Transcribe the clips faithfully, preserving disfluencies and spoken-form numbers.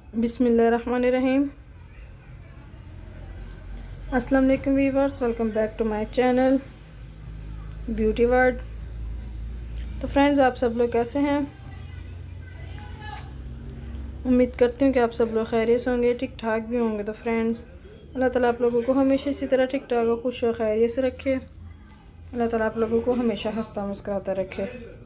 बिस्मिल्लाहिर्रहमानिर्रहीम। अस्सलाम वालेकुम viewers, welcome back to my channel beauty world. तो फ्रेंड्स, आप सब लोग कैसे हैं? उम्मीद करती हूँ कि आप सब लोग खैरियत से होंगे, ठीक ठाक भी होंगे। तो फ्रेंड्स, अल्लाह ताला आप लोगों को हमेशा इसी तरह ठीक ठाक और खुश और खैरियत से रखे। अल्लाह ताला आप लोगों को हमेशा हंसता मुस्कुराता रखे।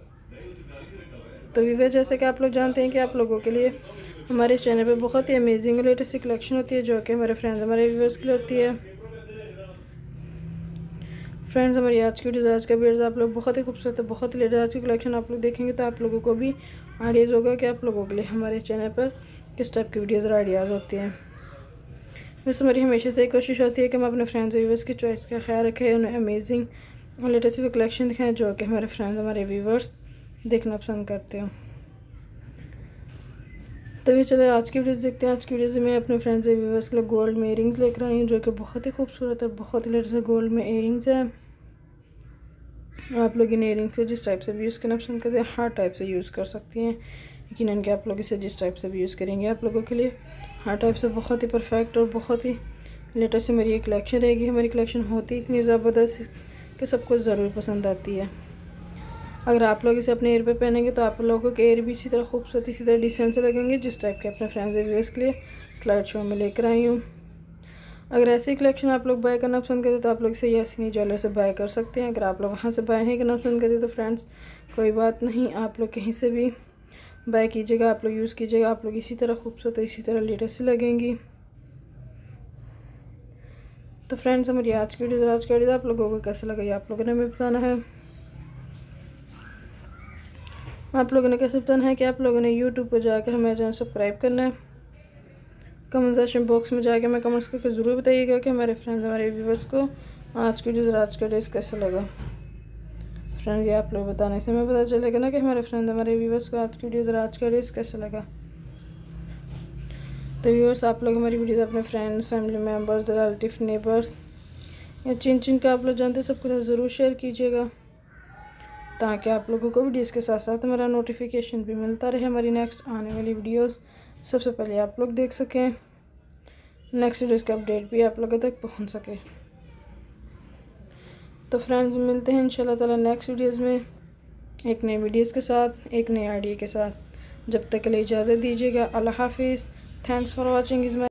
तो व्यूअर्स, जैसे कि आप लोग जानते हैं कि आप लोगों के लिए हमारे चैनल पे बहुत ही अमेजिंग लेटेस्ट कलेक्शन होती है, जो कि हमारे फ्रेंड्स हमारे व्यूअर्स के लिए होती है। फ्रेंड्स, हमारी आज की वीडियो आज का वीडियो आप लोग बहुत ही खूबसूरत है, बहुत ही लेटेस्ट आज की कलेक्शन आप लोग देखेंगे तो आप लोगों को भी आइडियाज़ होगा कि आप लोगों के लिए हमारे चैनल पर किस टाइप की वीडियोज़ और आइडियाज़ होती हैं। वैसे हमारी हमेशा से कोशिश होती है कि हम अपने फ्रेंड्स व्यूवर्स की चॉइस का ख्याल रखें, उन्हें अमेजिंग और लेटेस्ट कलेक्शन दिखाएँ जो कि हमारे फ्रेंड्स हमारे व्यूवर्स देखना पसंद करते हो। तभी चले आज की वीडियोस देखते हैं। आज की वीडियोस में मैं अपने फ्रेंड्स और व्यूवर्स के लिए गोल्ड में इयरिंग्स लेकर आई हूँ, जो कि बहुत ही खूबसूरत है, बहुत ही लेटेस्ट गोल्ड में इयरिंग्स है। आप लोग इन इयरिंग्स को जिस टाइप से भी यूज़ करना पसंद करते हैं, हर टाइप से यूज़ कर सकती हैं। यकीनन कि आप लोग इसे जिस टाइप से भी यूज़ करेंगे आप लोगों के लिए हर टाइप से बहुत ही परफेक्ट और बहुत ही लेटेस्ट मेरी ये कलेक्शन रहेगी। हमारी कलेक्शन होती इतनी ज़बरदस्त कि सबको ज़रूर पसंद आती है। अगर आप लोग इसे अपने एयर पे पहनेंगे तो आप लोगों के एयर भी इसी तरह खूबसूरत इसी तरह डिसेंट से लगेंगे, जिस टाइप के अपने फ्रेंड्स और व्यूअर्स के लिए स्लाइड शो में लेकर आई हूँ। अगर ऐसी कलेक्शन आप लोग बाय करना पसंद करते तो आप लोग इसे यासीनी ज्वेलर से बाय कर सकते हैं। अगर आप लोग वहाँ से बाय नहीं करना पसंद करते तो फ्रेंड्स कोई बात नहीं, आप लोग कहीं से भी बाय कीजिएगा, आप लोग यूज़ कीजिएगा, आप लोग इसी तरह खूबसूरत इसी तरह लेटेस्ट से लगेंगी। तो फ्रेंड्स, हमारी आज की वीडियो आज की वीडियो आप लोगों को कैसा लगा ये आप लोगों ने हमें बताना है। आप लोगों ने कैसे बताना है कि आप लोगों ने यूट्यूब पर जाकर हमारे चैनल सब्सक्राइब करना है। कमेंट सेक्शन बॉक्स में जाकर हमें कमेंट्स करके ज़रूर बताइएगा कि हमारे फ्रेंड्स हमारे व्यूवर्स को आज की वीडियो आज का ड्रेस कैसा लगा। फ्रेंड्स, ये आप लोग बताने से हमें पता चलेगा ना कि हमारे फ्रेंड्स हमारे व्यूवर्स को आज की वीडियो आज का ड्रेस कैसा लगा। तो व्यूवर्स, आप लोग हमारी वीडियो अपने friends, family members, relative, neighbours या जिन जिन का आप लोग जानते हैं सबके साथ ज़रूर शेयर कीजिएगा, ताकि आप लोगों को वीडियोस के साथ साथ हमारा नोटिफिकेशन भी मिलता रहे। हमारी नेक्स्ट आने वाली वीडियोस सबसे पहले आप लोग देख सकें, नेक्स्ट वीडियोस का अपडेट भी आप लोगों तक पहुंच सके। तो फ्रेंड्स, मिलते हैं इंशाल्लाह ताला नेक्स्ट वीडियोस में एक नई वीडियोस के साथ, एक नए आइडिया के साथ। जब तक के लिए इजाज़त दीजिएगा। अल्लाह हाफिज़। Thanks for watching is my